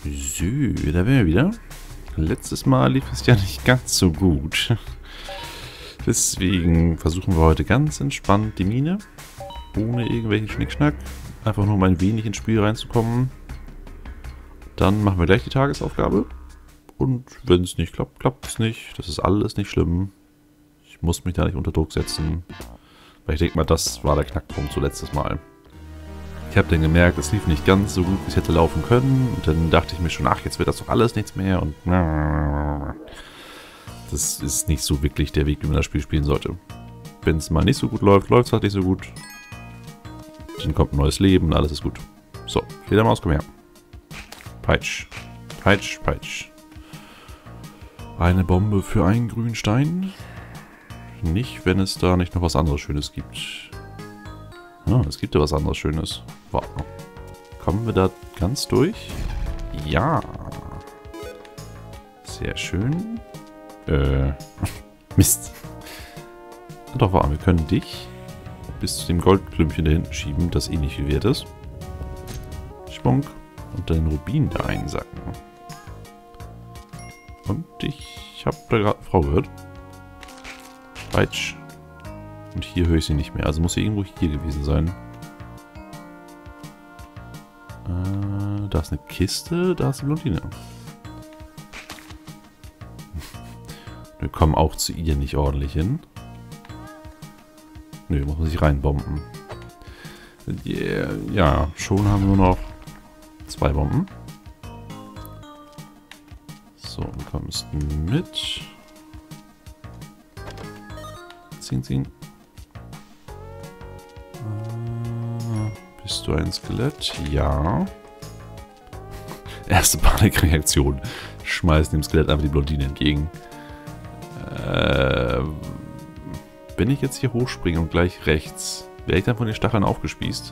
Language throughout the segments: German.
So, da wären wir wieder. Letztes Mal lief es ja nicht ganz so gut. Deswegen versuchen wir heute ganz entspannt die Mine. Ohne irgendwelchen Schnickschnack. Einfach nur um ein wenig ins Spiel reinzukommen. Dann machen wir gleich die Tagesaufgabe. Und wenn es nicht klappt, klappt es nicht. Das ist alles nicht schlimm. Ich muss mich da nicht unter Druck setzen. Weil ich denke mal, das war der Knackpunkt so letztes Mal. Ich habe dann gemerkt, es lief nicht ganz so gut, wie es hätte laufen können. Und dann dachte ich mir schon, ach, jetzt wird das doch alles nichts mehr. Und das ist nicht so wirklich der Weg, wie man das Spiel spielen sollte. Wenn es mal nicht so gut läuft, läuft es halt nicht so gut. Dann kommt ein neues Leben und alles ist gut. So, Fledermaus, komm her. Peitsch. Peitsch, peitsch. Eine Bombe für einen grünen Stein. Nicht, wenn es da nicht noch was anderes Schönes gibt. Ah, es gibt ja was anderes Schönes. Wow. Kommen wir da ganz durch? Ja. Sehr schön. Mist. Doch, warte, wir können dich bis zu dem Goldklümpchen da hinten schieben, das eh nicht viel wert ist. Schwung. Und den Rubin da einsacken. Und ich habe da gerade eine Frau gehört. Peitsch. Und hier höre ich sie nicht mehr. Also muss sie irgendwo hier gewesen sein. Da ist eine Kiste, da ist eine Blondine. Wir kommen auch zu ihr nicht ordentlich hin. Nö, muss man sich reinbomben. Yeah, ja, schon haben wir nur noch 2 Bomben. So, du kommst mit. Zing, zing. Bist du ein Skelett? Ja. Erste Panikreaktion. Schmeißen dem Skelett einfach die Blondine entgegen. Wenn ich jetzt hier hochspringe und gleich rechts, wäre ich dann von den Stacheln aufgespießt?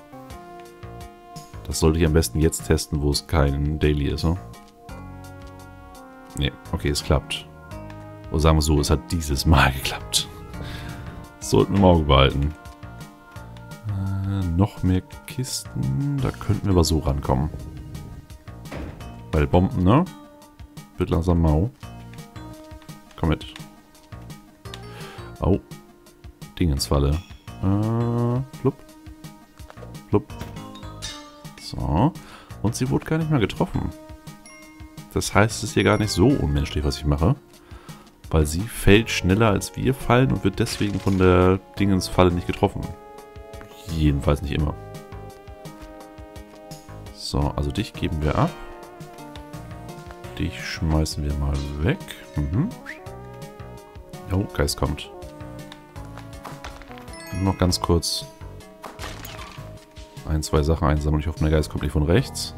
Das sollte ich am besten jetzt testen, wo es kein Daily ist, ne? Ne, okay, es klappt. Oder sagen wir so, es hat dieses Mal geklappt. Das sollten wir im Auge behalten. Noch mehr Kisten. Da könnten wir aber so rankommen. Weil Bomben, ne? Wird langsam mau. Komm mit. Oh. Dingensfalle. Flupp. Flupp. So. Und sie wurde gar nicht mehr getroffen. Das heißt, es ist hier gar nicht so unmenschlich, was ich mache. Weil sie fällt schneller als wir fallen und wird deswegen von der Dingensfalle nicht getroffen. Jedenfalls nicht immer. So, also dich geben wir ab. Dich schmeißen wir mal weg. Oh, Geist kommt. Noch ganz kurz 1, 2 Sachen einsammeln. Ich hoffe, der Geist kommt nicht von rechts.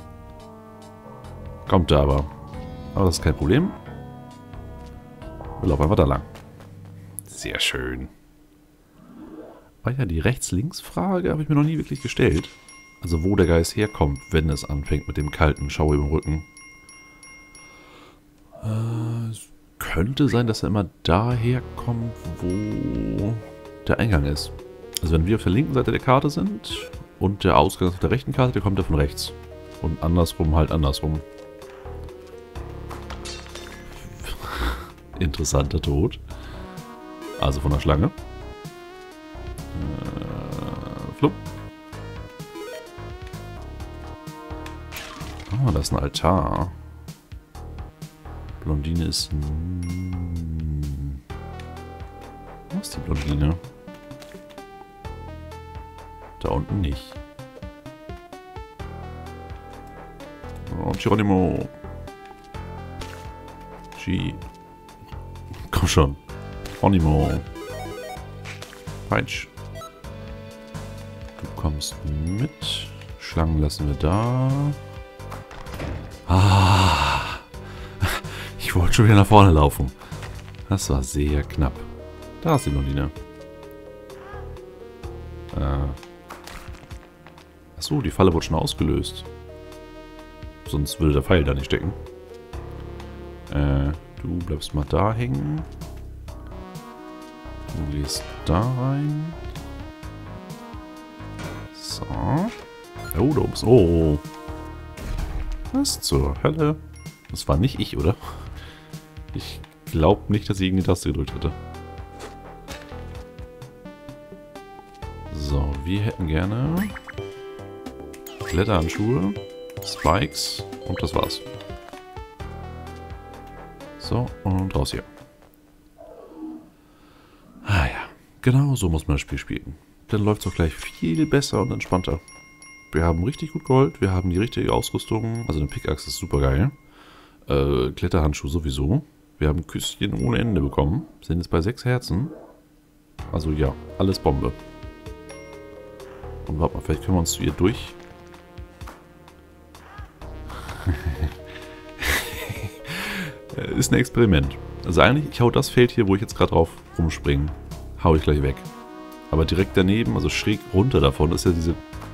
Kommt er aber. Aber das ist kein Problem. Wir laufen einfach da lang. Sehr schön. Ah ja, die Rechts-Links-Frage habe ich mir noch nie wirklich gestellt. Also wo der Geist herkommt, wenn es anfängt mit dem kalten Schauer im Rücken. Es könnte sein, dass er immer daher kommt, wo der Eingang ist. Also wenn wir auf der linken Seite der Karte sind und der Ausgang ist auf der rechten Karte, der kommt er von rechts. Und andersrum halt andersrum. Interessanter Tod. Also von der Schlange. Flupp. Oh, das ist ein Altar. Blondine ist... Wo ist die Blondine? Da unten nicht. Oh, Geronimo. Komm schon. Geronimo. Peitsch. Du kommst mit. Schlangen lassen wir da. Ah. Ich wollte schon wieder nach vorne laufen. Das war sehr knapp. Da ist die Blondine. Achso, die Falle wurde schon ausgelöst. Sonst würde der Pfeil da nicht stecken. Du bleibst mal da hängen. Du gehst da rein. So. Oh, da oben ist... Oh. Was zur Hölle? Das war nicht ich, oder? Ich glaube nicht, dass ich irgendeine Taste gedrückt hätte. So, wir hätten gerne Kletterhandschuhe, Spikes und das war's. So, und raus hier. Ah ja, genau so muss man das Spiel spielen. Dann läuft es auch gleich viel besser und entspannter. Wir haben richtig gut Gold, wir haben die richtige Ausrüstung. Also eine Pickaxe ist super geil. Kletterhandschuh sowieso. Wir haben Küsschen ohne Ende bekommen. Sind jetzt bei 6 Herzen. Also ja, alles Bombe. Und warte mal, vielleicht können wir uns zu ihr durch. Ist ein Experiment. Also eigentlich, ich hau das Feld hier, wo ich jetzt gerade drauf rumspringe, hau ich gleich weg. Aber direkt daneben, also schräg runter davon, ist ja diese...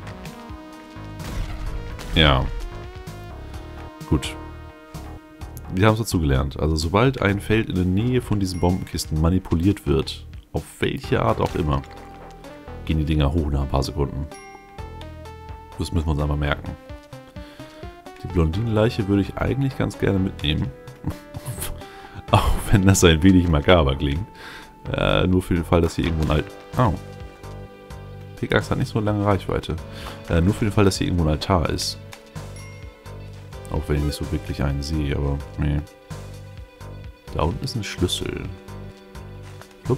Ja. Gut. Wir haben es dazu gelernt. Also sobald ein Feld in der Nähe von diesen Bombenkisten manipuliert wird, auf welche Art auch immer, gehen die Dinger hoch nach ein paar Sekunden. Das müssen wir uns einmal merken. Die Blondinenleiche würde ich eigentlich ganz gerne mitnehmen. Auch wenn das ein wenig makaber klingt. Nur für den Fall, dass hier irgendwo ein Pickaxe hat nicht so eine lange Reichweite. Nur für den Fall, dass hier irgendwo ein Altar ist. Auch wenn ich nicht so wirklich einen sehe, aber nee. Da unten ist ein Schlüssel. Flupp.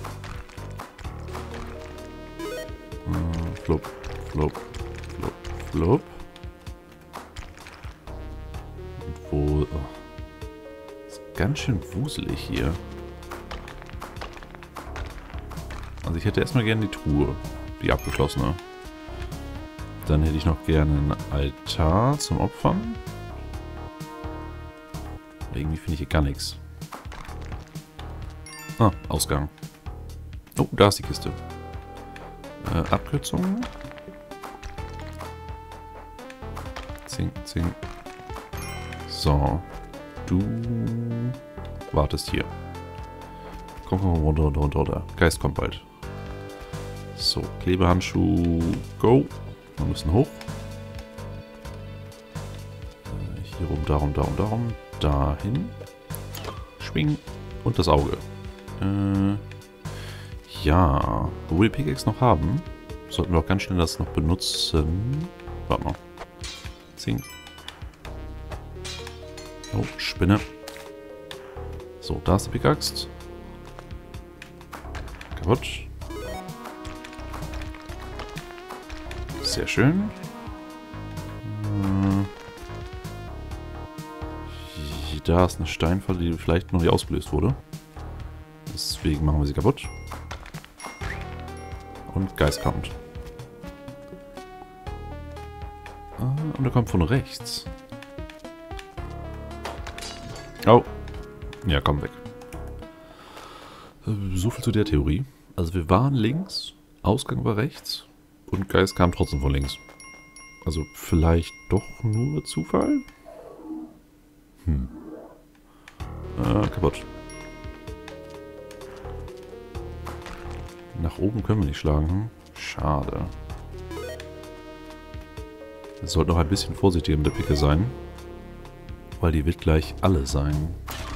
Flupp, flupp, flupp, flupp. Und wo... Oh. Ist ganz schön wuselig hier. Also ich hätte erstmal gerne die Truhe. Die abgeschlossene. Dann hätte ich noch gerne einen Altar zum Opfern. Irgendwie finde ich hier gar nichts. Ah, Ausgang. Oh, da ist die Kiste. Abkürzung. Zing, zing. So. Du wartest hier. Komm, runter, runter, runter, runter. Geist kommt bald. So, Klebehandschuh. Go. Wir müssen hoch. Hier rum, darum, darum, darum. Dahin. Schwingen. Und das Auge. Ja. Wo wir die Pickaxe noch haben, sollten wir auch ganz schnell das noch benutzen. Warte mal. Zing. Oh, Spinne. So, da ist die Pickaxe. Kaputt. Sehr schön. Da ist eine Steinfalle, die vielleicht noch nicht ausgelöst wurde. Deswegen machen wir sie kaputt. Und Geist kommt. Und er kommt von rechts. Oh. Ja, komm weg. So viel zu der Theorie. Also wir waren links, Ausgang war rechts und Geist kam trotzdem von links. Also vielleicht doch nur Zufall? Kaputt. Nach oben können wir nicht schlagen. Schade. Wir sollten noch ein bisschen vorsichtiger mit der Picke sein. Weil die wird gleich alle sein.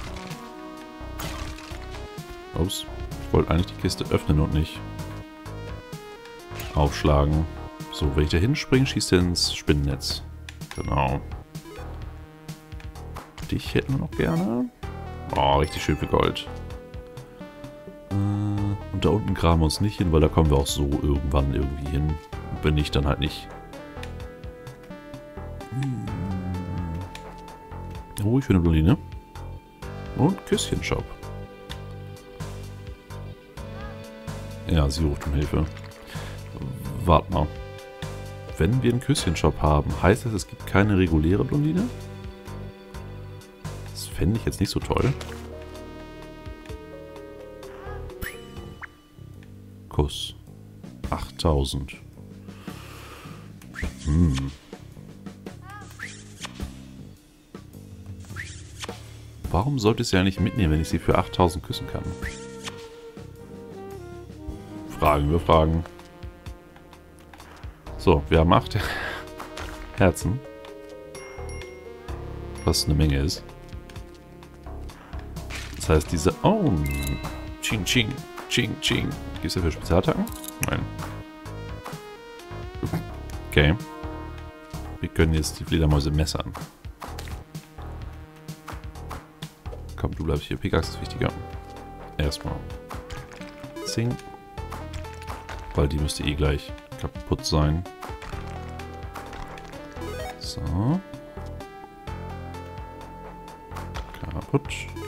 Ups. Ich wollte eigentlich die Kiste öffnen und nicht aufschlagen. So, wenn ich da hinspringe, schießt er ins Spinnennetz. Genau. Dich hätten wir noch gerne. Oh, richtig schön viel Gold. Und da unten graben wir uns nicht hin, weil da kommen wir auch so irgendwann irgendwie hin. Und wenn nicht, dann halt nicht. Oh, schöne Blondine. Und Küsschen-Shop. Ja, sie ruft um Hilfe. Warte mal. Wenn wir einen Küsschen-Shop haben, heißt das, es gibt keine reguläre Blondine? Das fände ich jetzt nicht so toll. Kuss. 8000. Warum sollte ich sie ja nicht mitnehmen, wenn ich sie für 8000 küssen kann? Fragen wir Fragen. So, wir haben 8 Herzen. Was eine Menge ist. Das heißt, diese... Oh! Ching, ching, ching, ching. Gibt es dafür Spezialattacken? Nein. Okay. Wir können jetzt die Fledermäuse messern. Komm, du bleibst hier. Pickaxe ist wichtiger. Erstmal. Zing. Weil die müsste eh gleich kaputt sein. So. Kaputt.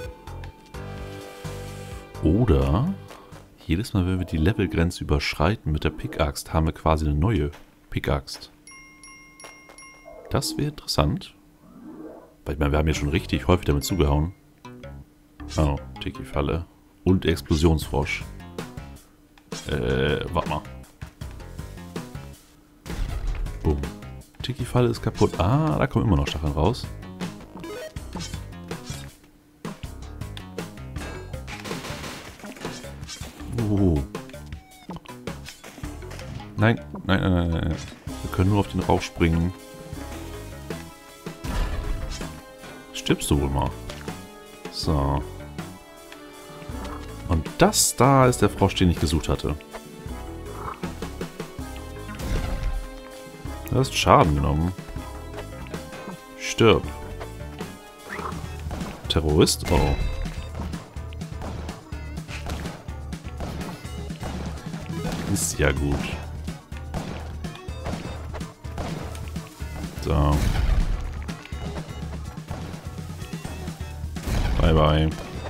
Oder jedes Mal, wenn wir die Levelgrenze überschreiten mit der Pickaxe, haben wir quasi eine neue Pickaxe. Das wäre interessant. Weil ich meine, wir haben ja schon richtig häufig damit zugehauen. Oh, Tiki-Falle. Und Explosionsfrosch. Warte mal. Bumm. Tiki-Falle ist kaputt. Ah, da kommen immer noch Stacheln raus. Nein, nein, nein, nein, nein. Wir können nur auf den Rauch springen. Stirbst du wohl mal. So. Und das da ist der Frosch, den ich gesucht hatte. Du hast Schaden genommen. Stirb. Terrorist? Oh. Ist ja gut. So. Bye, bye.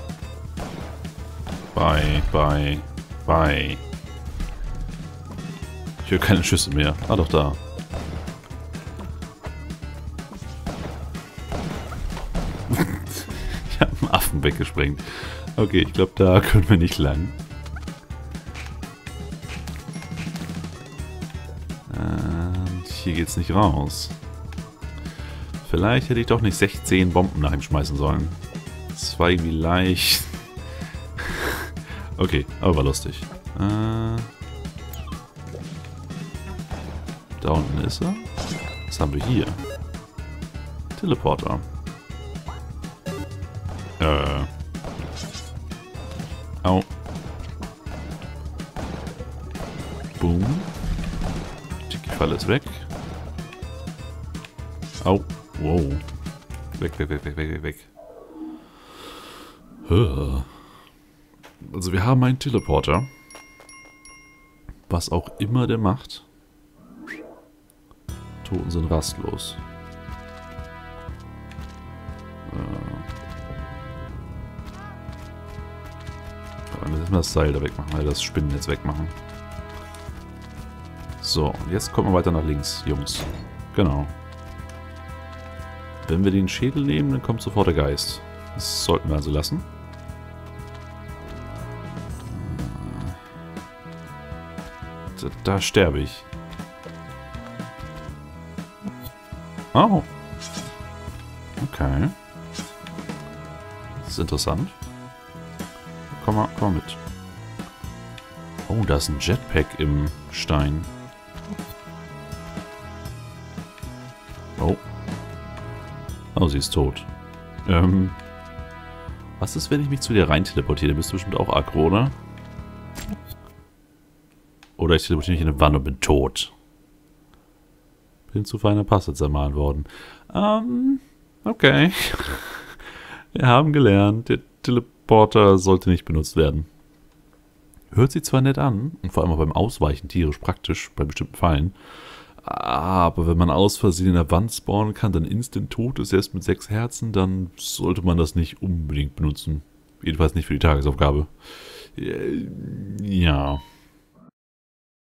Bye, bye, bye. Ich höre keine Schüsse mehr. Ah, doch, da. Ich habe einen Affen weggesprengt. Okay, ich glaube, da können wir nicht lang. Und hier geht's nicht raus. Vielleicht hätte ich doch nicht 16 Bomben nach ihm schmeißen sollen. Das war irgendwie leicht. Okay, aber war lustig. Da unten ist er. Was haben wir hier? Teleporter. Au. Boom. Die Falle ist weg. Au. Wow. Weg, weg, weg, weg, weg, weg, weg. Also wir haben einen Teleporter. Was auch immer der macht. Toten sind rastlos. Dann müssen wir das Seil da wegmachen, also das Spinnennetz wegmachen. So, und jetzt kommen wir weiter nach links, Jungs. Genau. Wenn wir den Schädel nehmen, dann kommt sofort der Geist. Das sollten wir also lassen. Da sterbe ich. Oh. Okay. Das ist interessant. Komm mal mit. Oh, da ist ein Jetpack im Stein. Oh. Oh, sie ist tot. Was ist, wenn ich mich zu dir rein teleportiere? Dann bist du bestimmt auch aggro, oder? Oder ich teleportiere mich in eine Wanne und bin tot. Bin zu feiner Passe zermahlen worden. Okay. Wir haben gelernt, der Teleporter sollte nicht benutzt werden. Hört sich zwar nett an, und vor allem auch beim Ausweichen tierisch praktisch, bei bestimmten Fallen, aber wenn man aus Versehen in der Wand spawnen kann, dann instant tot ist, erst mit 6 Herzen, dann sollte man das nicht unbedingt benutzen. Jedenfalls nicht für die Tagesaufgabe. Ja.